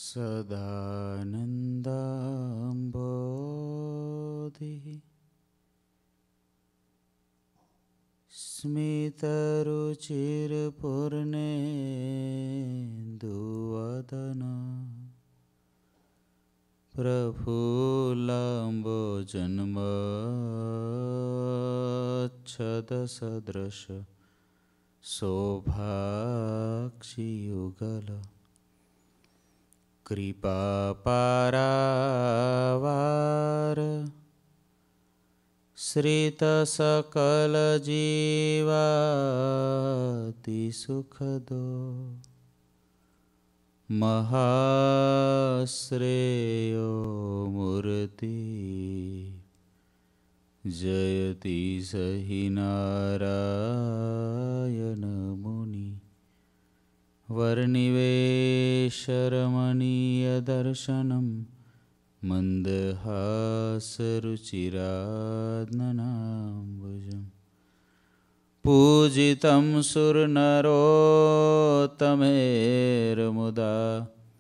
સદાનંદાંબોધિ સ્મિતરુચિરપૂર્ણેન્દુવદન પ્રફુલ્લાંબોજન્મચ્છદસદૃશ શોભાક્ષિયુગલ કૃપાપારાવાર શ્રિતસકલજીવાતિસુખદો મહાશ્રેયો મૂર્તિ જયતિ સહિ નારાયણ મુનિ વર્નિવેશરમણીય દર્શનમ મંદહાસરુચિરાનનાંબુજમ પૂજિતમ સુરનરોત્તમેર્મુદા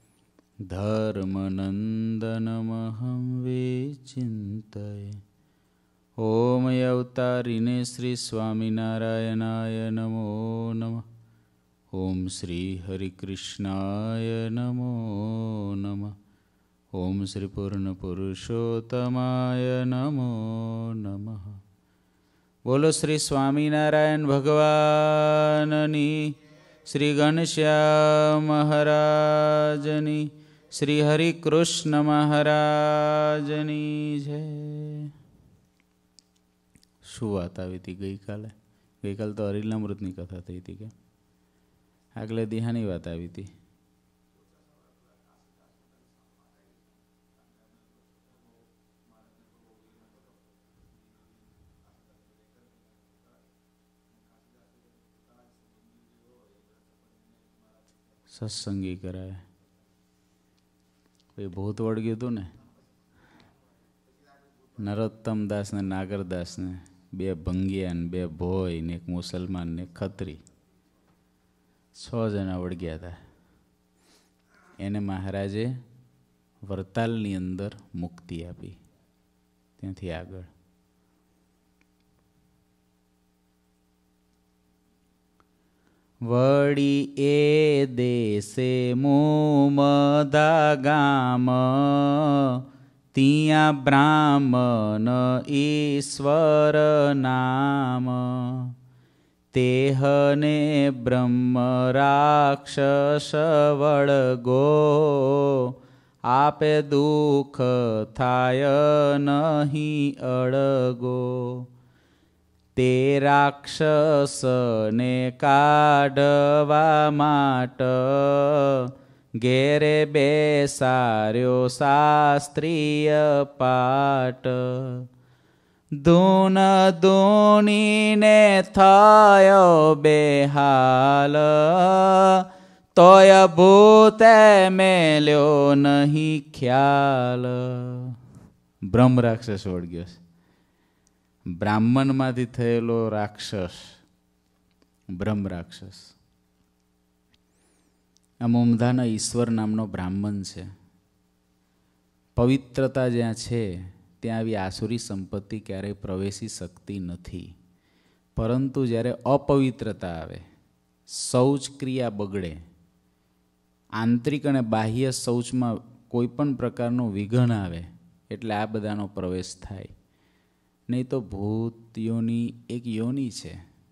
ધર્મનંદનમહં વિચિંતયે. ઓમ અવતારિને શ્રી સ્વામિનારાયણાય નમો નમઃ. ઓમ શ્રી હરિકૃષ્ણાય નમો નમઃ. ઓમ શ્રી પૂર્ણ પુરુષોત્તમાય નમો નમઃ. બોલો શ્રી સ્વામિનારાયણ ભગવાનની, શ્રી ઘનશ્યામ મહારાજની, શ્રી હરિકૃષ્ણ મહારાજની જય. શું વાત આવી હતી ગઈકાલે? ગઈકાલે તો હરિલામૃતની કથા થઈ હતી કે આગલે દિહાની વાત આવી હતી. સત્સંગી કરાય. એ ભૂત વળગ્યું હતું ને નરોત્તમ દાસ ને નાગરદાસ ને, બે ભંગિયા ને બે ભોય ને એક મુસલમાન ને ખત્રી, 6 જણા વળગ્યા હતા. એને મહારાજે વરતાલની અંદર મુક્તિ આપી. ત્યાંથી આગળ વળી એ દેશે મુમદા ગામ, ત્યાં બ્રાહ્મણ ઈશ્વર નામ, તેહને બ્રહ્મ રાક્ષસ વળગો, આપે દુઃખ થાય નહીં અળગો. તે રાક્ષસને કાઢવા માટ, ઘેરે બેસાર્યો શાસ્ત્રીય પાટ. ધૂન ધૂનીને થયો બેહાલ, તોય ભૂતે મેલ્યો નહીં ખ્યાલ. બ્રહ્મ રાક્ષસ વળગ્યો છે. બ્રાહ્મણમાંથી થયેલો રાક્ષસ બ્રહ્મ રાક્ષસ. આ મુમધાનો ઈશ્વર નામનો બ્રાહ્મણ છે. પવિત્રતા જ્યાં છે ત્યાં આવી આસુરી સંપત્તિ ક્યારેય પ્રવેશી શકતી નથી. પરંતુ જ્યારે અપવિત્રતા આવે, શૌચ ક્રિયા બગડે, આંતરિક અને બાહ્ય શૌચમાં કોઈ પણ પ્રકારનું વિઘન આવે એટલે આ બધાનો પ્રવેશ થાય. નહીં તો ભૂત યોની એક યોની છે.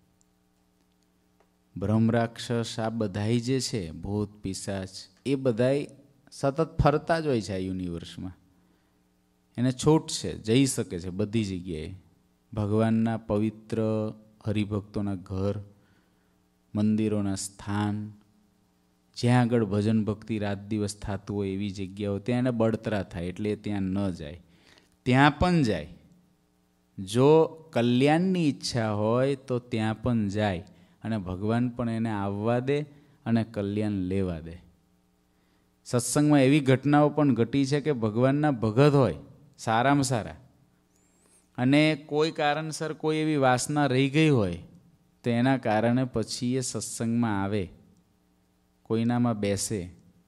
બ્રહ્મ રાક્ષસ આ બધાય જે છે, ભૂત પિશાચ, એ બધાય સતત ફરતા જ હોય છે આ યુનિવર્સમાં. એને છૂટ છે, જઈ શકે છે બધી જગ્યાએ. ભગવાનના પવિત્ર હરિભક્તોના ઘર, મંદિરોના સ્થાન, જ્યાં આગળ ભજન ભક્તિ રાત દિવસ થતું હોય એવી જગ્યાઓ, ત્યાં એને બળતરા થાય એટલે ત્યાં ન જાય. ત્યાં પણ જાય. જો કલ્યાણની ઈચ્છા હોય તો ત્યાં પણ જાય અને ભગવાન પણ એને આવવા દે અને કલ્યાણ લેવા દે. સત્સંગમાં એવી ઘટનાઓ પણ ઘટી છે કે ભગવાનના ભગત હોય સારામાં સારા, અને કોઈ કારણસર કોઈ એવી વાસના રહી ગઈ હોય તો એના કારણે પછી એ સત્સંગમાં આવે, કોઈનામાં બેસે,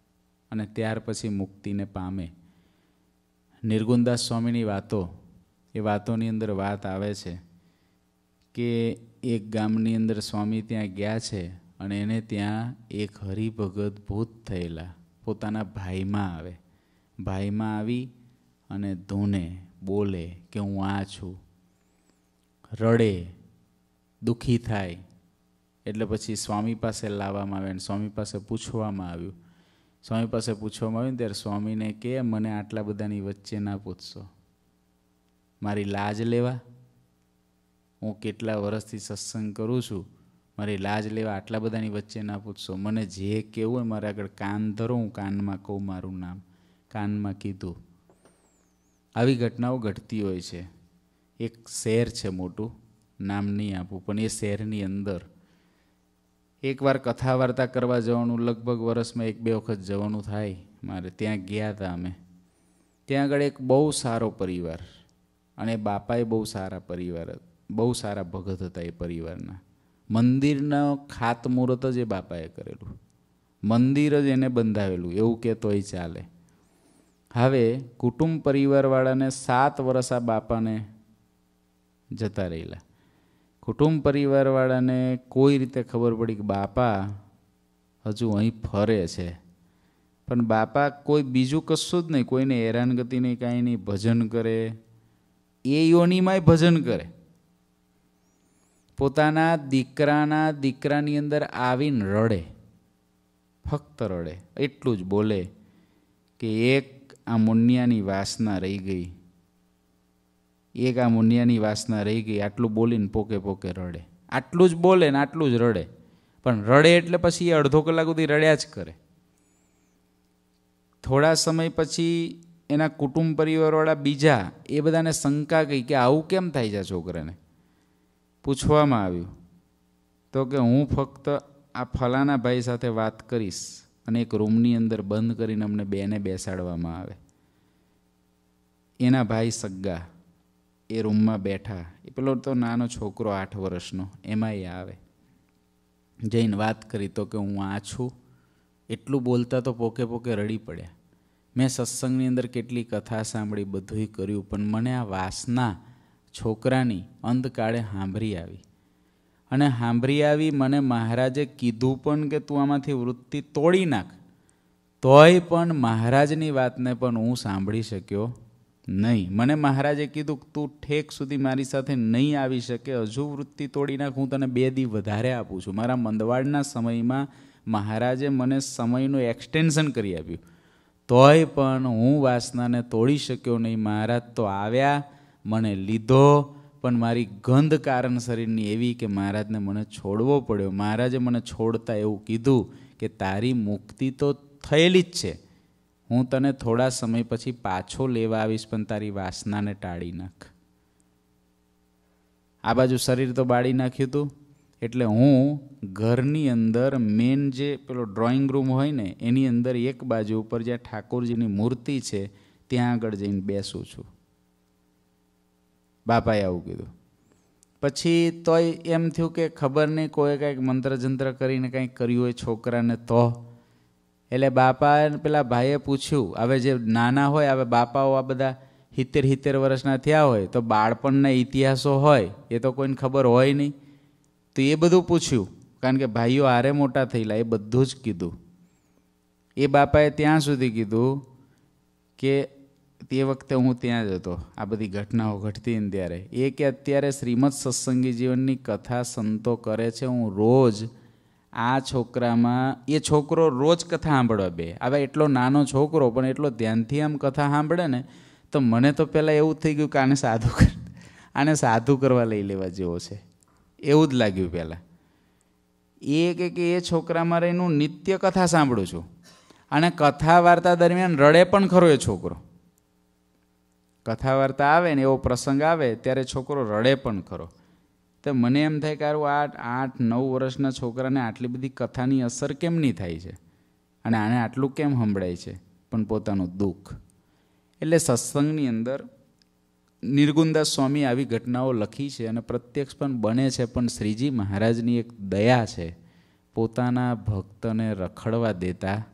અને ત્યાર પછી મુક્તિને પામે. નિર્ગુણદાસ સ્વામીની વાતો, એ વાતોની અંદર વાત આવે છે કે એક ગામની અંદર સ્વામી ત્યાં ગયા છે અને એને ત્યાં એક હરિભગત ભૂત થયેલા પોતાના ભાઈમાં આવે. ભાઈમાં આવી અને ધૂને બોલે કે હું આ છું, રડે, દુઃખી થાય. એટલે પછી સ્વામી પાસે લાવવામાં આવે અને સ્વામી પાસે પૂછવામાં આવ્યું. સ્વામી પાસે પૂછવામાં આવ્યું ત્યારે સ્વામીને કે મને આટલા બધાની વચ્ચે ના પૂછશો, મારી લાજ લેવા, હું કેટલા વર્ષથી સત્સંગ કરું છું, મારી લાજ લેવા આટલા બધાની વચ્ચે ના પૂછશો. મને જે કહેવું હોય મારે આગળ કાન ધરો, હું કાનમાં કહું મારું નામ, કાનમાં કીધું. આવી ઘટનાઓ ઘટતી હોય છે. એક શહેર છે મોટું, નામ નહીં આપું, પણ એ શહેરની અંદર એકવાર કથા વાર્તા કરવા જવાનું, લગભગ વર્ષમાં 1-2 વખત જવાનું થાય મારે. ત્યાં ગયા હતા અમે. ત્યાં આગળ એક બહુ સારો પરિવાર, અને બાપાએ બહુ સારા પરિવાર, બહુ સારા ભગત હતા એ પરિવારના. મંદિરનો ખાતમુહૂર્ત જ એ બાપાએ કરેલું, મંદિર જ એને બંધાવેલું, એવું કે તોય ચાલે. હવે કુટુંબ પરિવારવાળાને 7 વર્ષ આ બાપાને જતા રહેલા. કુટુંબ પરિવારવાળાને કોઈ રીતે ખબર પડી કે બાપા હજુ અહીં ફરે છે, પણ બાપા કોઈ બીજું કશું જ નહીં, કોઈને હેરાનગતિ નહીં, કાંઈ નહીં, ભજન કરે. એ યોનિમાંય ભજન કરે. પોતાના દીકરાની અંદર આવીને રડે, ફક્ત રડે. એટલું જ બોલે કે એક આ મુનિયાની વાસના રહી ગઈ, એક આ મુનિયાની વાસના રહી ગઈ. આટલું બોલીને પોકે પોકે રડે. આટલું જ બોલે ને આટલું જ રડે. પણ રડે એટલે પછી એ અડધો કલાક સુધી રડ્યા જ કરે. થોડા સમય પછી એના કુટુંબ પરિવારવાળા બીજા એ બધાને શંકા ગઈ કે આવું કેમ થાય છે છોકરાને. પૂછવામાં આવ્યું તો કે હું ફક્ત આ ફલાના ભાઈ સાથે વાત કરીશ, અને એક રૂમની અંદર બંધ કરીને અમને બેને બેસાડવામાં આવે. એના ભાઈ સગ્ગા એ રૂમમાં બેઠા. એ પેલો તો નાનો છોકરો 8 વર્ષનો, એમાં એ આવે. જઈને વાત કરી તો કે હું આ છું. એટલું બોલતા તો પોકે પોકે રડી પડ્યા. મેં સત્સંગની અંદર કેટલી કથા સાંભળી, બધુંય કર્યું, પણ મને આ વાસના છોકરાની અંતકાળે સાંભળી આવી. અને સાંભળી આવી, મને મહારાજે કીધું પણ કે તું આમાંથી વૃત્તિ તોડી નાખ, તોય પણ મહારાજની વાતને પણ હું સાંભળી શક્યો નહીં. મને મહારાજે કીધું તું ઠેક સુધી મારી સાથે નહીં આવી શકે, હજુ વૃત્તિ તોડી નાખ, હું તને 2 દી વધારે આપું છું. મારા મંદવાડના સમયમાં મહારાજે મને સમયનું એક્સટેન્શન કરી આપ્યું, તોય પણ હું વાસનાને તોડી શક્યો નહીં. મહારાજ તો આવ્યા, મને લીધો, પણ મારી ગંધ કારણ શરીરની એવી કે મહારાજને મને છોડવો પડ્યો. મહારાજે મને છોડતા એવું કીધું કે તારી મુક્તિ તો થયેલી જ છે, હું તને થોડા સમય પછી પાછો લેવા આવીશ, પણ તારી વાસનાને ટાળી નાખ. આ બાજુ શરીર તો બાળી નાખ્યું હતું. એટલે હું ઘરની અંદર મેન જે પેલો ડ્રોઈંગ રૂમ હોય ને, એની અંદર એક બાજુ ઉપર જ્યાં ઠાકોરજીની મૂર્તિ છે ત્યાં આગળ જઈને બેસું છું. બાપાએ આવું કીધું. પછી તોય એમ થયું કે ખબર નહીં, કોઈ કાંઈક મંત્ર જંત્ર કરીને કાંઈક કર્યું હોય છોકરાને તો. એટલે બાપા પેલા ભાઈએ પૂછ્યું, હવે જે નાના હોય, હવે બાપાઓ આ બધા 70 વર્ષના થયા હોય તો બાળપણના ઇતિહાસો હોય એ તો કોઈને ખબર હોય નહીં. તો એ બધું પૂછ્યું, કારણ કે ભાઈઓ હારે મોટા થયેલા, એ બધું જ કીધું. એ બાપાએ ત્યાં સુધી કીધું કે તે વખતે હું ત્યાં જ હતો, આ બધી ઘટનાઓ ઘટતી ને ત્યારે. એ કે અત્યારે શ્રીમદ સત્સંગી જીવનની કથા સંતો કરે છે, હું રોજ આ છોકરામાં, એ છોકરો રોજ કથા સાંભળવા બે. હવે એટલો નાનો છોકરો પણ એટલો ધ્યાનથી આમ કથા સાંભળે ને, તો મને તો પહેલાં એવું થઈ ગયું કે આને સાધુ કરવા લઈ લેવા જેવો છે, એવું જ લાગ્યું પહેલાં. એ કે એ છોકરામાં રહીને હું નિત્ય કથા સાંભળું છું, અને કથા વાર્તા દરમિયાન રડે પણ ખરો એ છોકરો. કથા વાર્તા આવે ને એવો પ્રસંગ આવે ત્યારે છોકરો રડે પણ ખરો. તો મને એમ થાય કે આરું 8-9 વર્ષના છોકરાને આટલી બધી કથાની અસર કેમ નહીં થાય છે, અને આને આટલું કેમ સંભળાય છે, પણ પોતાનું દુઃખ. એટલે સત્સંગની અંદર નિર્ગુણદાસ સ્વામી આવી ઘટનાઓ લખી છે અને પ્રત્યક્ષ પણ બને છે. પણ શ્રીજી મહારાજની એક દયા છે, પોતાના ભક્તને રખડવા દેતા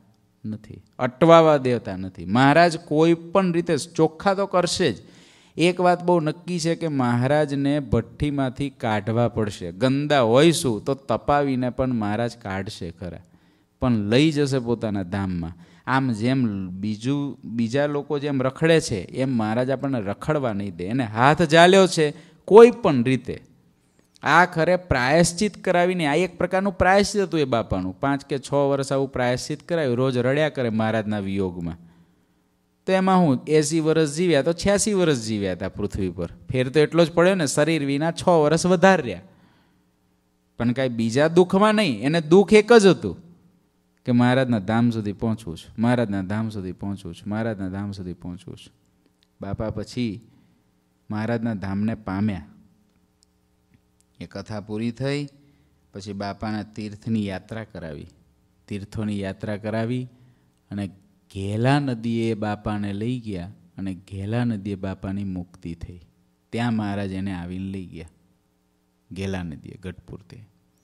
નથી, અટવાવા દેતા નથી. મહારાજ કોઈ પણ રીતે ચોખ્ખા તો કરશે જ. એક વાત બહુ નક્કી છે કે મહારાજને ભઠ્ઠીમાંથી કાઢવા પડશે. ગંદા હોઈશું તો તપાવીને પણ મહારાજ કાઢશે ખરા, પણ લઈ જશે પોતાના ધામમાં. આમ જેમ બીજા લોકો જેમ રખડે છે એમ મહારાજ આપણને રખડવા નહીં દે. એને હાથ ઝાલ્યો છે કોઈ પણ રીતે. આ ખરે પ્રાયશ્ચિત કરાવીને, આ એક પ્રકારનું પ્રાયશ્ચિત હતું એ બાપાનું. 5 કે 6 વર્ષ આવું પ્રાયશ્ચિત કરાવ્યું. રોજ રડ્યા કરે મહારાજના વિયોગમાં. તો એમાં હું 80 વર્ષ જીવ્યા તો 86 વર્ષ જીવ્યા હતા પૃથ્વી પર. ફેર તો એટલો જ પડ્યો ને, શરીર વિના 6 વર્ષ વધારે રહ્યા. પણ કાંઈ બીજા દુઃખમાં નહીં. એને દુઃખ એક જ હતું કે મહારાજના ધામ સુધી પહોંચવું છે, મહારાજના ધામ સુધી પહોંચવું છે, મહારાજના ધામ સુધી પહોંચવું છે. બાપા પછી મહારાજના ધામને પામ્યા. એ કથા પૂરી થઈ પછી બાપાના તીર્થની યાત્રા કરાવી. તીર્થોની યાત્રા કરાવી અને ઘેલા નદીએ બાપાને લઈ ગયા અને ઘેલા નદીએ બાપાની મુક્તિ થઈ. ત્યાં મહારાજ એને આવીને લઈ ગયા ઘેલા નદીએ, ગઢપુરથી.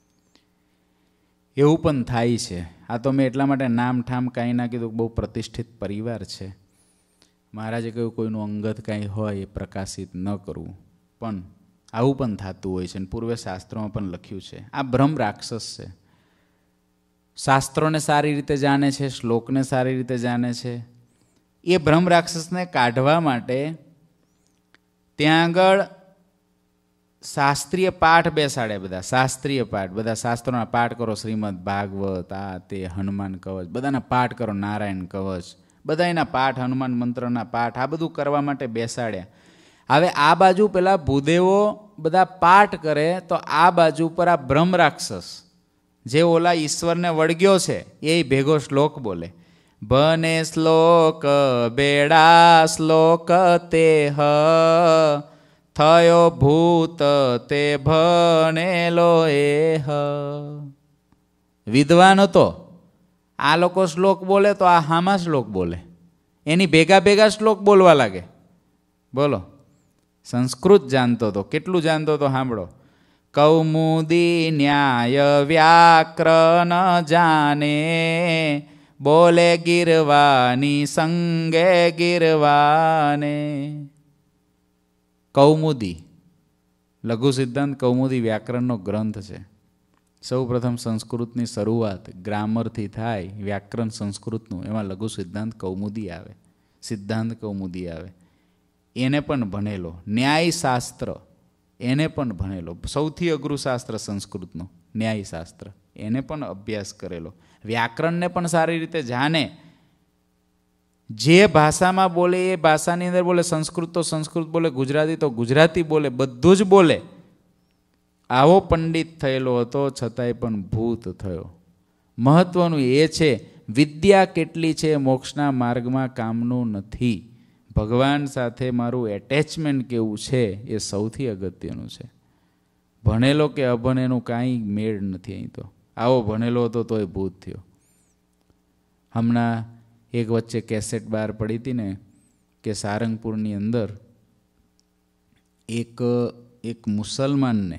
એવું પણ થાય છે. આ તો મેં એટલા માટે નામ ઠામ કાંઈ ના કીધું, બહુ પ્રતિષ્ઠિત પરિવાર છે. મહારાજે કહ્યું કોઈનું અંગત કાંઈ હોય એ પ્રકાશિત ન કરવું, પણ આવું પણ થતું હોય છે. અને પૂર્વે શાસ્ત્રોમાં પણ લખ્યું છે. આ બ્રહ્મ રાક્ષસ છે. શાસ્ત્રોને સારી રીતે જાણે છે, શ્લોકને સારી રીતે જાણે છે. એ બ્રહ્મ રાક્ષસને કાઢવા માટે ત્યાં આગળ શાસ્ત્રીય પાઠ બેસાડે. બધા શાસ્ત્રીય પાઠ, બધા શાસ્ત્રોના પાઠ કરો. શ્રીમદ ભાગવત, આ તે, હનુમાન કવચ, બધાના પાઠ કરો. નારાયણ કવચ, બધા એના પાઠ, હનુમાન મંત્રના પાઠ, આ બધું કરવા માટે બેસાડ્યા. હવે આ બાજુ પેલા ભૂદેવો બધા પાઠ કરે તો આ બાજુ પર આ બ્રહ્મ રાક્ષસ જે ઓલા ઈશ્વરને વળગ્યો છે એ ભેગો શ્લોક બોલે. બને શ્લોક બેડા શ્લોક તે થયો ભૂત તે ભણેલો એ. વિદ્વાન હતો, આ લોકો શ્લોક બોલે તો આ હામા શ્લોક બોલે, એની ભેગા ભેગા શ્લોક બોલવા લાગે. બોલો, સંસ્કૃત જાણતો હતો. કેટલું જાણતો હતો સાંભળો. કૌમુદી ન્યાય વ્યાકરણ જાને, બોલે ગીરવાની સંગે ગીરવાને. કૌમુદી, લઘુ સિદ્ધાંત કૌમુદી વ્યાકરણનો ગ્રંથ છે. સૌ પ્રથમ સંસ્કૃતની શરૂઆત ગ્રામરથી થાય, વ્યાકરણ સંસ્કૃતનું. એમાં લઘુ સિદ્ધાંત કૌમુદી આવે, સિદ્ધાંત કૌમુદી આવે. એને પણ ભણેલો. ન્યાયશાસ્ત્ર એને પણ ભણેલો. સૌથી અઘરું શાસ્ત્ર સંસ્કૃતનું ન્યાયશાસ્ત્ર, એને પણ અભ્યાસ કરેલો. વ્યાકરણને પણ સારી રીતે જાણે. જે ભાષામાં બોલે એ ભાષાની અંદર બોલે. સંસ્કૃત તો સંસ્કૃત બોલે, ગુજરાતી તો ગુજરાતી બોલે, બધું જ બોલે. આવો પંડિત થયેલો હતો, છતાંય પણ ભૂત થયો. મહત્વનું એ છે વિદ્યા કેટલી છે મોક્ષના માર્ગમાં કામનું નથી. ભગવાન સાથે મારું એટેચમેન્ટ કેવું છે એ સૌથી અગત્યનું છે. ભણેલો કે અભણેલું કાંઈ મેળ નથી અહીં તો. આવો ભણેલો હતો તોય ભૂત થયો. હમણાં એક વચ્ચે કેસેટ બહાર પડી હતી ને કે સારંગપુરની અંદર એક મુસલમાનને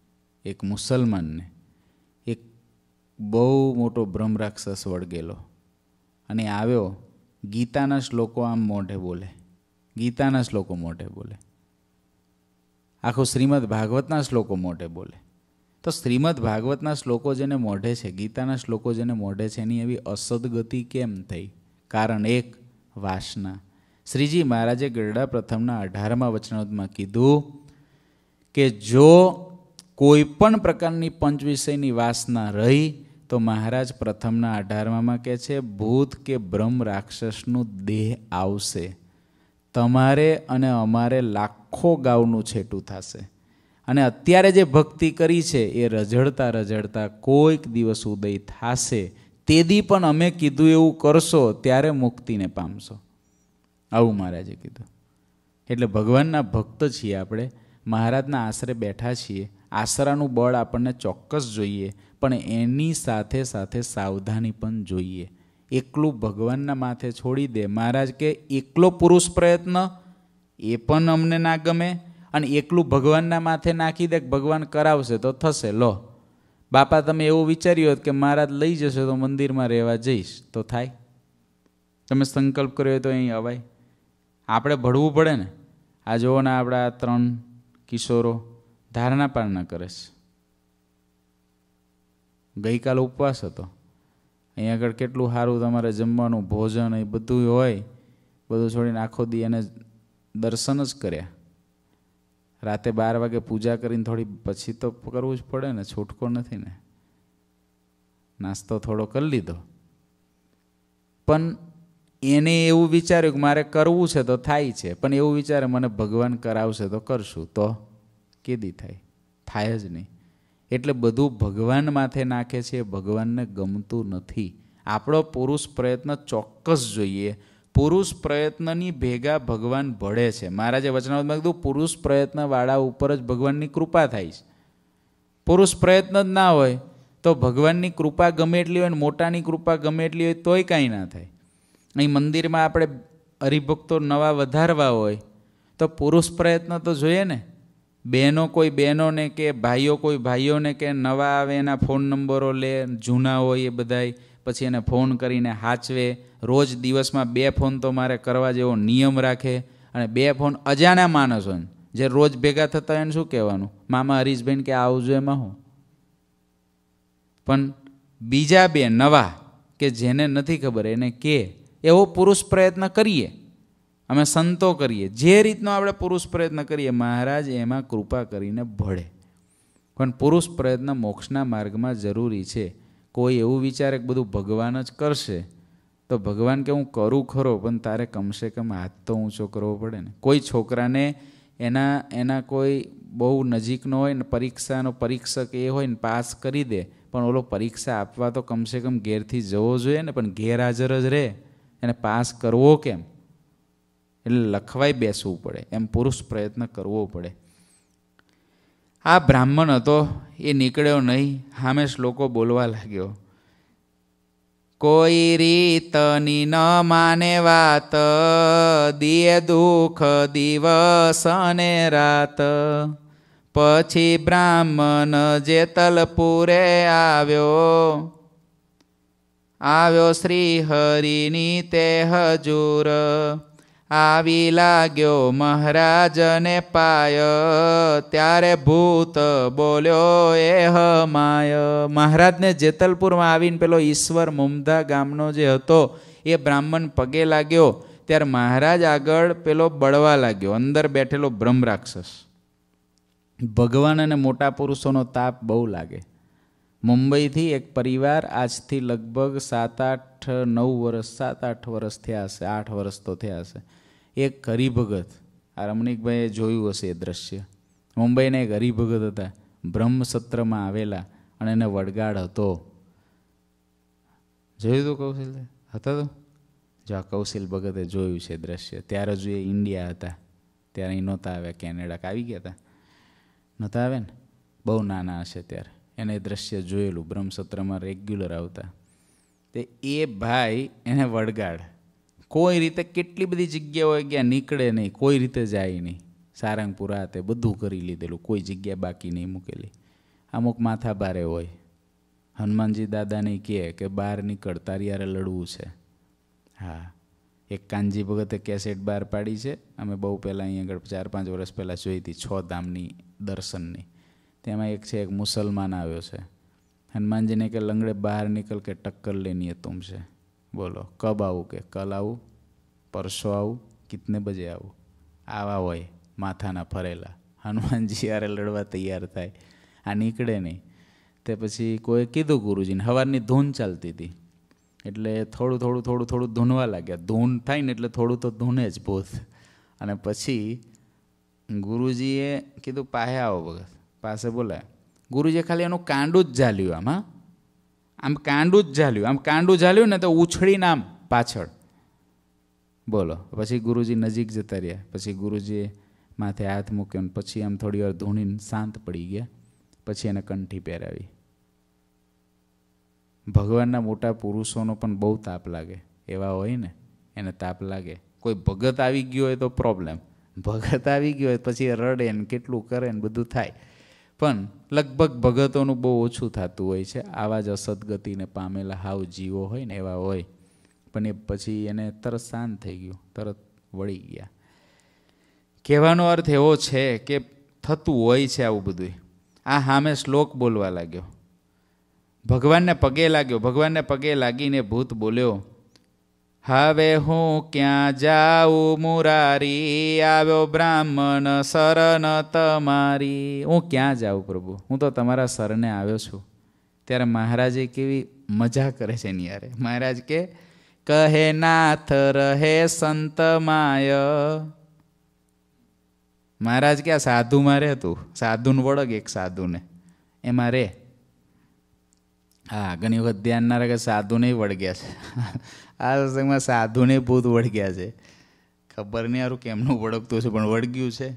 એક બહુ મોટો બ્રહ્મ રાક્ષસ વળગેલો અને આવ્યો. ગીતાના શ્લોકો આમ મોઢે બોલે, ગીતાના શ્લોકો મોઢે બોલે, આખું શ્રીમદ ભાગવતના શ્લોકો મોઢે બોલે. તો શ્રીમદ ભાગવતના શ્લોકો જેને મોઢે છે, ગીતાના શ્લોકો જેને મોઢે છે, એની એવી અસદગતિ કેમ થઈ? કારણ એક, વાસના. શ્રીજી મહારાજે ગરડા પ્રથમના 18મા વચનામૃતમાં કીધું કે જો કોઈ પણ પ્રકારની પંચ વિષયની વાસના રહી તો મહારાજ પ્રથમના 18માં કહે છે ભૂત કે બ્રહ્મ રાક્ષસનું દેહ આવશે. તમારે અને અમારે લાખો ગાઉનું છેટું થશે. અને અત્યારે જે ભક્તિ કરી છે એ રઝળતા રઝળતા કોઈક દિવસ ઉદય થશે. તેદી પણ અમે કીધું એવું કરશો ત્યારે મુક્તિને પામશો. આવું મહારાજે કીધું. એટલે ભગવાનના ભક્ત છીએ આપણે, મહારાજના આશરે બેઠા છીએ. આશરાનું બળ આપણને ચોક્કસ જોઈએ, પણ એની સાથે સાથે સાવધાની પણ જોઈએ. એકલું ભગવાનના માથે છોડી દે. મહારાજ કે એકલો પુરુષ પ્રયત્ન એ પણ અમને ના ગમે, અને એકલું ભગવાનના માથે નાખી દે ભગવાન કરાવશે તો થશે. લો બાપા, તમે એવું વિચાર્યું હોત કે મહારાજ લઈ જશે તો મંદિરમાં રહેવા જઈશ તો થાય? તમે સંકલ્પ કર્યો હોય તો અહીં અવાય. આપણે ભળવું પડે ને. આ જુઓ ને, આપણા 3 કિશોરો ધારણા પારણા કરે છે. ગઈકાલે ઉપવાસ હતો. અહીં આગળ કેટલું સારું તમારે જમવાનું, ભોજન એ બધું હોય, બધું છોડીને આખો દી એને દર્શન જ કર્યા. રાતે 12 વાગે પૂજા કરીને થોડી પછી તો કરવું જ પડે ને, છૂટકો નથી ને. નાસ્તો થોડો કરી લીધો, પણ એને એવું વિચાર્યું કે મારે કરવું છે તો થાય છે, પણ એવું વિચારે મને ભગવાન કરાવશે તો કરશું, તો કેદી થાય? થાય જ નહીં. એટલે બધું ભગવાન માથે નાખે છે, એ ભગવાનને ગમતું નથી. આપણો પુરુષ પ્રયત્ન ચોક્કસ જોઈએ. પુરુષ પ્રયત્નની ભેગા ભગવાન ભળે છે. મહારાજે વચનામૃતમાં કીધું, પુરુષ પ્રયત્નવાળા ઉપર જ ભગવાનની કૃપા થાય છે. પુરુષ પ્રયત્ન જ ના હોય તો ભગવાનની કૃપા ગમે એટલી હોય ને મોટાની કૃપા ગમે એટલી હોય તોય કાંઈ ના થાય. અહીં મંદિરમાં આપણે હરિભક્તો નવા વધારવા હોય તો પુરુષ પ્રયત્ન તો જોઈએ ને. બહેનો કોઈ બહેનોને કે ભાઈઓ કોઈ ભાઈઓને કે નવા આવે એના ફોન નંબરો લે, જૂના હોય એ બધાય, પછી એને ફોન કરીને હાચવે. રોજ દિવસમાં 2 ફોન તો મારે કરવા જેવો નિયમ રાખે. અને 2 ફોન અજાણ્યા માણસોને જે રોજ ભેગા થતા હોય એને શું કહેવાનું? મામા હરીશભાઈને કે આવજો, એમાં હું. પણ બીજા 2 નવા કે જેને નથી ખબર એને કે, એવો પુરુષ પ્રયત્ન કરીએ. અમે સંતો કરીએ જે રીતનો આપણે પુરુષ પ્રયત્ન કરીએ, મહારાજ એમાં કૃપા કરીને ભળે. પણ પુરુષ પ્રયત્ન મોક્ષના માર્ગમાં જરૂરી છે. કોઈ એવું વિચારે કે બધું ભગવાન જ કરશે, તો ભગવાન કે હું કરું ખરો, પણ તારે કમસે કમ હાથ તો ઊંચો કરવો પડે ને. કોઈ છોકરાને એના કોઈ બહુ નજીકનો હોય ને, પરીક્ષક એ હોય ને, પાસ કરી દે, પણ ઓલો પરીક્ષા આપવા તો કમસે કમ ઘેરથી જવો જોઈએ ને. પણ ગેરહાજર જ રહે, એને પાસ કરવો કેમ? એટલે લખવાય બેસવું પડે. એમ પુરુષ પ્રયત્ન કરવો પડે. આ બ્રાહ્મણ હતો, એ નીકળ્યો નહીં. સામે શ્લોકો બોલવા લાગ્યો. કોઈ રીતની ન માને વાત, દિયે દુઃખ દિવસ અને રાત. પછી બ્રાહ્મણ જેતલપુરે આવ્યો શ્રી હરિની તે હજુર. આવી લાગ્યો મહારાજને પાય, ત્યારે ભૂત બોલ્યો એ હમાય. મહારાજને જેતલપુરમાં આવીને પેલો ઈશ્વર મુમધા ગામનો જે હતો એ બ્રાહ્મણ પગે લાગ્યો, ત્યારે મહારાજ આગળ પેલો બળવા લાગ્યો, અંદર બેઠેલો બ્રહ્મ રાક્ષસ. ભગવાન અને મોટા પુરુષોનો તાપ બહુ લાગે. મુંબઈથી એક પરિવાર આજથી લગભગ 7-8 વર્ષ થયા હશે, 8 વર્ષ તો થયા હશે. એક હરિભગત, આ રમણીકભાઈએ જોયું હશે એ દ્રશ્ય. મુંબઈના એક હરિભગત હતા, બ્રહ્મસત્રમાં આવેલા, અને એને વડગાડ હતો. જોયું હતું કૌશિલ? હતા તો જો આ કૌશિલ ભગતે જોયું છે દ્રશ્ય. ત્યારે જો એ ઇન્ડિયા હતા, ત્યારે અહીં નહોતા આવ્યા, કેનેડા આવી ગયા હતા, નહોતા આવ્યા ને, બહુ નાના હશે ત્યારે. એને દ્રશ્ય જોયેલું, બ્રહ્મસત્રમાં રેગ્યુલર આવતા. તે એ ભાઈ એને વડગાડ કોઈ રીતે કેટલી બધી જગ્યાઓ ગયા, નીકળે નહીં, કોઈ રીતે જાય નહીં. સારંગપુરા તે બધું કરી લીધેલું, કોઈ જગ્યા બાકી નહીં મૂકેલી. અમુક માથા ભારે હોય. હનુમાનજી દાદાને કહે કે બહાર નીકળ, તારી યારે લડવું છે. હા, એક કાનજી ભગતે કેસેટ બહાર પાડી છે, અમે બહુ પહેલાં અહીં આગળ 4-5 વર્ષ પહેલાં જોઈ હતી, 6 ધામની દર્શનની. તેમાં એક છે, એક મુસલમાન આવ્યો છે, હનુમાનજીને કે લંગડે બહાર નીકળ કે ટક્કર લેની है तुमसे. બોલો કબ આવું? કે કલ આવું, પરસો આવું, કિતને બજે આવું. આવા હોય માથાના ફરેલા. હનુમાનજી યારે લડવા તૈયાર થાય, આ નીકળે નહીં. તે પછી કોઈ કીધું ગુરુજીને, સવારની ધૂન ચાલતી હતી એટલે થોડું ધૂનવા લાગ્યા. ધૂન થાય ને એટલે થોડું તો ધૂને જ ભૂત. અને પછી ગુરુજીએ કીધું પાસે આવો ભગત. પાસે બોલાય. ગુરુજીએ ખાલી એનું કાંડું જ ઝાલ્યું, આમ કાંડું જ ઝાલ્યું ને તો ઉછળીને આમ પાછળ. બોલો. પછી ગુરુજી નજીક જતા રહ્યા. પછી ગુરુજીએ માથે હાથ મૂક્યો ને પછી આમ થોડી વાર ધૂણીને શાંત પડી ગયા. પછી એને કંઠી પહેરાવી. ભગવાનના મોટા પુરુષોનો પણ બહુ તાપ લાગે. એવા હોય ને એને તાપ લાગે. કોઈ ભગત આવી ગયો હોય તો પ્રોબ્લેમ. ભગત આવી ગયો હોય પછી રડે ને કેટલું કરે ને બધું થાય. પણ લગભગ ભગતોનું બહુ ઓછું થતું હોય છે. આવા જ અસદગતિને પામેલા હાવ જીવો હોય ને એવા હોય. પણ એ પછી એને તરત શાંત થઈ ગયું, તરત વળી ગયા. કહેવાનો અર્થ એવો છે કે થતું હોય છે આવું બધું. આ સામે શ્લોક બોલવા લાગ્યો, ભગવાનને પગે લાગ્યો. ભગવાનને પગે લાગીને ભૂત બોલ્યો, હવે હું ક્યાં જાઉં મુરારી, આવ્યો બ્રાહ્મણ શરણ તમારી. હું ક્યાં જાઉં પ્રભુ, હું તો તમારા શરણે આવ્યો છું. ત્યારે મહારાજે કેવી મજા કરે છે એની યારે. મહારાજ કે કહે નાથ રહે સંત માય. મહારાજ કે આ સાધુમાં રે, તું સાધુને વળગ, એક સાધુને એમાં રે. હા, ઘણી વખત ધ્યાન ના રાખે, સાધુને વળગ્યા છે. આ સત્સંગમાં સાધુને ભૂત વળગ્યા છે. ખબર નહીં સારું કેમનું વળગતું છે, પણ વળગ્યું છે.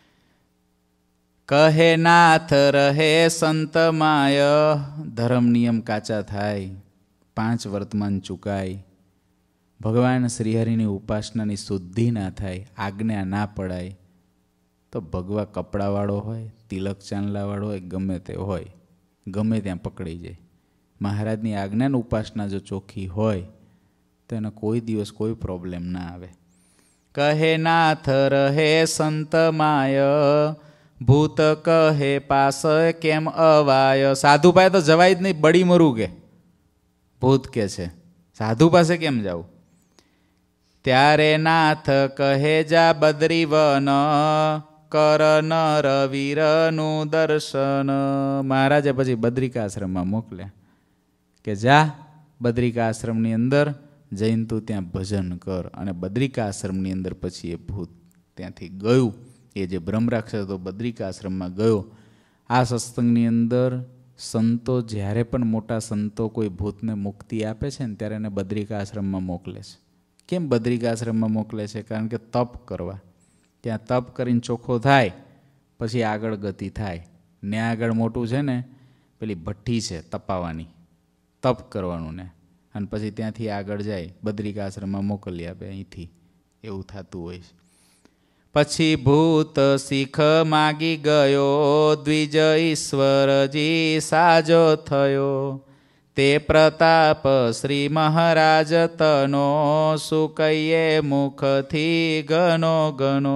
કહે નાથ રહે સંત માય. ધર્મ નિયમ કાચા થાય, 5 વર્તમાન ચૂકાય, ભગવાન શ્રીહરિની ઉપાસનાની શુદ્ધિ ના થાય, આજ્ઞા ના પડાય, તો ભગવા કપડાવાળો હોય, તિલક ચાંદલાવાળો હોય, ગમે તે હોય, ગમે ત્યાં પકડી જાય. મહારાજની આજ્ઞાની ઉપાસના જો ચોખ્ખી હોય તો એને કોઈ દિવસ કોઈ પ્રોબ્લેમ ના આવે. કહે નાથ રહે સંત માય, ભૂત કહે પાસ કેમ અવાય. સાધુ પાસે તો જવાય જ નહીં, બળી મરું કે. ભૂત કે છે સાધુ પાસે કેમ જાવું. ત્યારે નાથ કહે જા બદ્રીવન, કર નર વીરનું દર્શન. મહારાજે પછી બદ્રિકાશ્રમમાં મોકલ્યા કે જા બદ્રિકાશ્રમની અંદર જઈને તું ત્યાં ભજન કર. અને બદ્રિકાશ્રમની અંદર પછી એ ભૂત ત્યાંથી ગયું. એ જે બ્રહ્મરાક્ષસ હતો બદ્રિકાશ્રમમાં ગયો. આ સત્સંગની અંદર સંતો જ્યારે પણ મોટા સંતો કોઈ ભૂતને મુક્તિ આપે છે ને ત્યારે એને બદ્રિકાશ્રમમાં મોકલે છે. કેમ બદ્રિકાશ્રમમાં મોકલે છે? કારણ કે તપ કરવા. ત્યાં તપ કરીને ચોખ્ખો થાય પછી આગળ ગતિ થાય. ને આગળ મોટું છે ને પેલી ભઠ્ઠી છે તપાવવાની, તપ કરવાનું ને, અને પછી ત્યાંથી આગળ જાય બદ્રિકાશ્રમમાં મોકલી આપે અહીંથી. એવું થતું હોય છે. પછી ભૂત શીખ માગી ગયો, દ્વિજ ઈશ્વરજી સાજો થયો. તે પ્રતાપ શ્રી મહારાજ તનો, સુકૈયે મુખથી ગનો ગનો.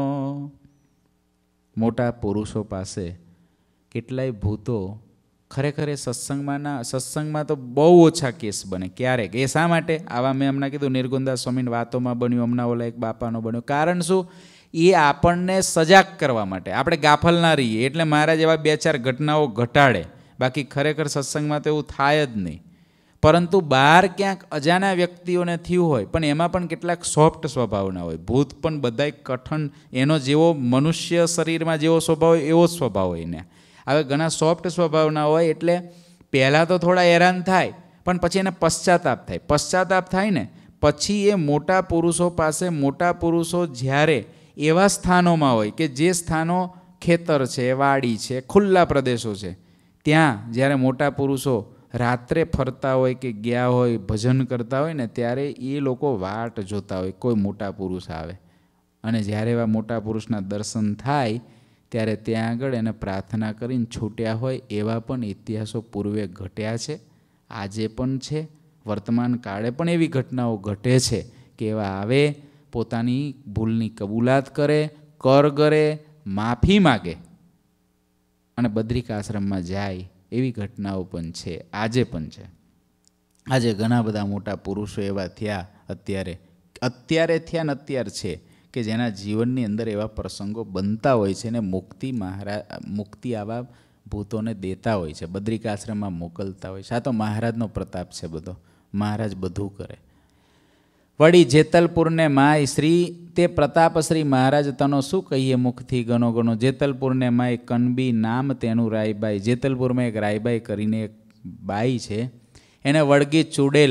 મોટા પુરુષો પાસે કેટલાય ભૂતો ખરેખર સત્સંગમાં તો બહુ ઓછા કેસ બને. ક્યારેક એ શા માટે? આવા મેં હમણાં કીધું નિર્ગુણદાસ સ્વામીની વાતોમાં બન્યું, હમણાં ઓલા એક બાપાનો બન્યો. કારણ શું? એ આપણને સજાગ કરવા માટે, આપણે ગાફલ ના રહીએ એટલે મહારાજ એવા 2-4 ઘટનાઓ ઘટાડે. બાકી ખરેખર સત્સંગમાં તો એવું થાય જ નહીં. પરંતુ બહાર ક્યાંક અજાણ્યા વ્યક્તિઓને થયું હોય, પણ એમાં પણ કેટલાક સોફ્ટ સ્વભાવના હોય. ભૂત પણ બધાય કઠણ, એનો જેવો મનુષ્ય શરીરમાં જેવો સ્વભાવ હોય એવો જ સ્વભાવ હોય એને. હવે ઘણા સોફ્ટ સ્વભાવના હોય એટલે પહેલાં તો થોડા હેરાન થાય, પણ પછી એને પશ્ચાતાપ થાય. પશ્ચાતાપ થાય ને પછી એ મોટા પુરુષો પાસે, મોટા પુરુષો જ્યારે એવા સ્થાનોમાં હોય કે જે સ્થાનો ખેતર છે, વાડી છે, ખુલ્લા પ્રદેશો છે, ત્યાં જ્યારે મોટા પુરુષો રાત્રે ફરતા હોય કે ગયા હોય, ભજન કરતા હોય ને, ત્યારે એ લોકો વાટ જોતા હોય કોઈ મોટા પુરુષ આવે. અને જ્યારે એવા મોટા પુરુષના દર્શન થાય ત્યારે ત્યાં આગળ એને પ્રાર્થના કરીને છૂટ્યા હોય એવા પણ ઇતિહાસો પૂર્વે ઘટ્યા છે, આજે પણ છે, વર્તમાન કાળે પણ એવી ઘટનાઓ ઘટે છે કે એવા આવે, પોતાની ભૂલની કબૂલાત કરે, કર કરે, માફી માગે અને બદ્રિકાશ્રમમાં જાય. એવી ઘટનાઓ પણ છે, આજે પણ છે. આજે ઘણા બધા મોટા પુરુષો એવા થયા, અત્યારે થયા ને અત્યારે છે કે જેના જીવનની અંદર એવા પ્રસંગો બનતા હોય છે ને મુક્તિ આવા ભૂતોને દેતા હોય છે, બદ્રિકાશ્રમમાં મોકલતા હોય છે. આ તો મહારાજનો પ્રતાપ છે બધો. મહારાજ બધું કરે. વળી જેતલપુરને માય શ્રી, તે પ્રતાપ શ્રી મહારાજ તનો શું કહીએ મુખથી ગણો ગણો. જેતલપુરને માય કનબી નામ તેનું રાયબાઈ. જેતલપુરમાં એક રાયબાઈ કરીને એક બાઈ છે, એને વળગી ચૂડેલ,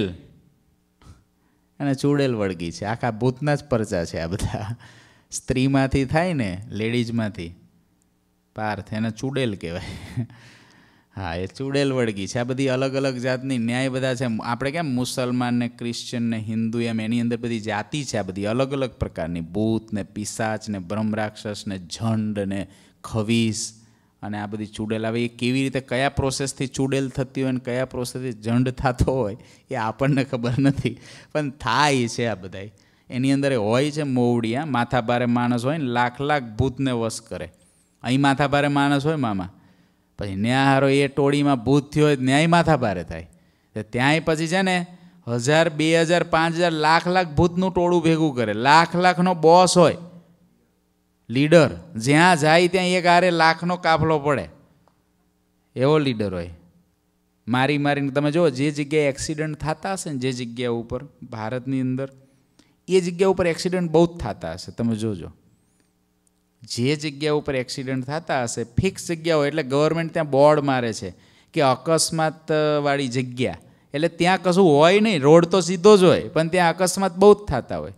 અને ચૂડેલ વળગી છે. આખા ભૂતના જ પરચા છે આ બધા. સ્ત્રીમાંથી થાય ને, લેડીઝમાંથી પાર્થ, એને ચૂડેલ કહેવાય. હા, એ ચૂડેલ વળગી છે. આ બધી અલગ અલગ જાતની ન્યાય બધા છે. આપણે કેમ મુસલમાન ને ક્રિશ્ચન ને હિન્દુ એમ એની અંદર બધી જાતિ છે. આ બધી અલગ અલગ પ્રકારની ભૂત ને પિશાચ ને બ્રહ્મરાક્ષસ ને ઝંડ ને ખવીસ, અને આ બધી ચૂડેલ આવે એ કેવી રીતે કયા પ્રોસેસથી ચૂડેલ થતી હોય અને કયા પ્રોસેસથી જંડ થતો હોય એ આપણને ખબર નથી, પણ થાય છે આ બધાય. એની અંદર હોય છે મોવડિયા, માથાભારે માણસ હોય ને લાખ લાખ ભૂતને વશ કરે. અહીં માથાભારે માણસ હોય મામા, પછી ન્યા હારો એ ટોળીમાં ભૂત થયો હોય ન્યાય માથાભારે થાય. ત્યાંય પછી છે ને 1000, 2000, 5000 લાખ લાખ ભૂતનું ટોળું ભેગું કરે. લાખ લાખનો બોસ હોય, લીડર, જ્યાં જાય ત્યાં એક હારે લાખનો કાફલો પડે, એવો લીડર હોય. મારી મારીને તમે જુઓ જે જગ્યાએ એક્સિડન્ટ થતા હશે ને જે જગ્યા ઉપર ભારતની અંદર, એ જગ્યા ઉપર એક્સિડન્ટ બહુ જ થતા હશે. તમે જોજો, જે જગ્યા ઉપર એક્સિડન્ટ થતા હશે ફિક્સ જગ્યા હોય એટલે ગવર્મેન્ટ ત્યાં બોર્ડ મારે છે કે અકસ્માત વાળી જગ્યા, એટલે ત્યાં કશું હોય નહીં, રોડ તો સીધો જ હોય પણ ત્યાં અકસ્માત બહુ જ થતા હોય.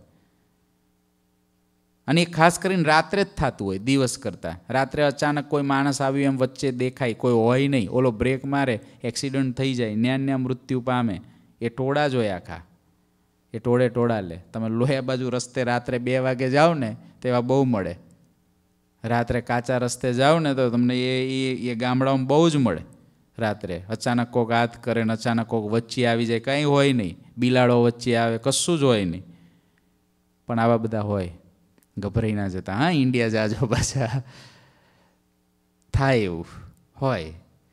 અને એ ખાસ કરીને રાત્રે જ થતું હોય દિવસ કરતાં. રાત્રે અચાનક કોઈ માણસ આવ્યું એમ વચ્ચે દેખાય, કોઈ હોય નહીં, ઓલો બ્રેક મારે, એક્સિડન્ટ થઈ જાય, ન્યા મૃત્યુ પામે. એ ટોળા જ હોય આખા, એ ટોળા લે. તમે લોયા બાજુ રસ્તે રાત્રે 2 વાગે જાઓ ને તેવા બહુ મળે. રાત્રે કાચા રસ્તે જાઓ ને તો તમને એ ગામડાઓમાં બહુ જ મળે. રાત્રે અચાનક કોઈક હાથ કરે ને અચાનક કોઈક વચ્ચે આવી જાય, કંઈ હોય નહીં, બિલાડો વચ્ચે આવે, કશું જ હોય નહીં, પણ આવા બધા હોય. ગભરાઈ ના જતા, હા ઇન્ડિયા જાજો પાછા, થાય એવું હોય.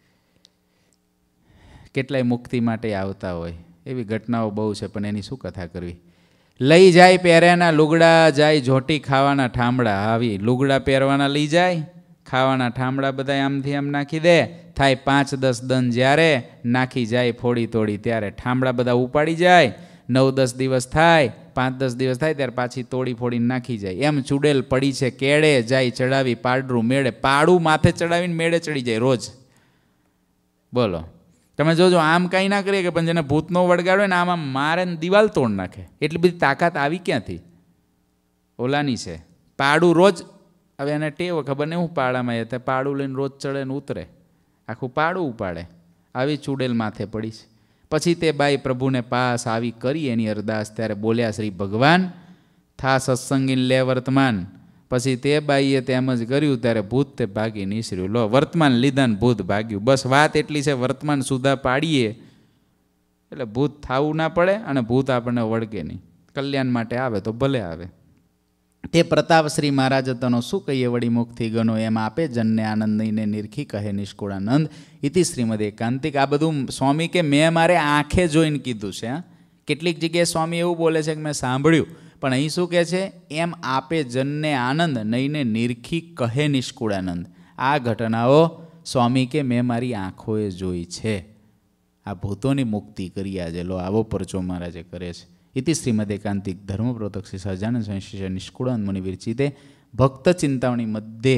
કેટલાય મુક્તિ માટે આવતા હોય, એવી ઘટનાઓ બહુ છે, પણ એની શું કથા કરવી. લઈ જાય પહેર્યાના લુગડા, જાય જોટી ખાવાના ઠામડા. આવી લુગડા પહેરવાના લઈ જાય, ખાવાના ઠામડા બધા આમથી આમ નાખી દે. થાય 5-10 દન જ્યારે નાખી જાય ફોડી તોડી, ત્યારે ઠામડા બધા ઉપાડી જાય. 9-10 દિવસ થાય, 5-10 દિવસ થાય ત્યારે પાછી તોડી ફોડીને નાખી જાય. એમ ચૂડેલ પડી છે કેળે, જાય ચડાવી પાડરું મેળે. પાડું માથે ચડાવીને મેળે ચડી જાય રોજ. બોલો તમે જોજો, આમ કાંઈ ના કરીએ કે પણ જેને ભૂતનો વળગાડ હોય ને આમાં મારે ને દિવાલ તોડ નાખે. એટલી બધી તાકાત આવી ક્યાંથી? ઓલાની છે પાડું રોજ. હવે એને ટેવ ખબર નહીં હું પાડામાં એ પાડું લઈને રોજ ચડે ને ઉતરે, આખું પાડું ઉપાડે. આવી ચૂડેલ માથે પડી છે. પછી તે બાઈ પ્રભુને પાસ આવી કરી એની અરદાસ, ત્યારે બોલ્યા શ્રી ભગવાન, થા સત્સંગીન લે વર્તમાન. પછી તે બાઈએ તેમ જ કર્યું, ત્યારે ભૂત તે ભાગી નીસર્યું. લો વર્તમાન લીધા ને ભૂત ભાગ્યું. બસ વાત એટલી છે, વર્તમાન સુધા પાડીએ એટલે ભૂત થાવું ના પડે અને ભૂત આપણને વળગે નહીં. કલ્યાણ માટે આવે તો ભલે આવે. તે પ્રતાપ શ્રી મહારાજ તનો શું કહીએ વળી મુખથી ગનો, એમ આપે જનને આનંદ નહીં ને નિરખી કહે નિષ્કુળાનંદ. ઇતિ શ્રીમદ એકાંતિક. આ બધું સ્વામી કે મેં મારે આંખે જોઈને કીધું છે. કેટલીક જગ્યાએ સ્વામી એવું બોલે છે કે મેં સાંભળ્યું, પણ અહીં શું કહે છે? એમ આપે જનને આનંદ નહીં ને નિરખી કહે નિષ્કુળાનંદ. આ ઘટનાઓ સ્વામી કે મેં મારી આંખોએ જોઈ છે. આ ભૂતોની મુક્તિ કરી આજે. લો આવો પરચો મહારાજે કરે છે. ઇતિ શ્રીમદ એકાંતિક ધર્મપ્રોતક શ્રી સહજાનંદ સ્વામી શિષ્ય નિષ્કુળાનંદ મુનિ વિરચિતે ભક્ત ચિંતામણી મધ્યે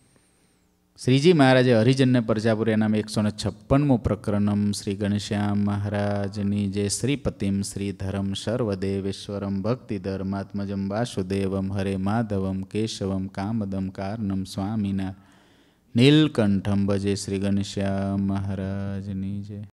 શ્રીજી મહારાજે હરિજનને પ્રજાપુર્ય નામે 156મું પ્રકરણમ શ્રી ઘનશ્યામ મહારાજની જે શ્રીપતિમ શ્રીધરમ સર્વદેવેશ્વરમ ભક્તિ ધર્માત્મજમ વાસુદેવમ હરે માધવમ કેશવમ કામદમ કારણમ સ્વામિના નીલકંઠમ ભજે. શ્રી ઘનશ્યામ મહારાજની જે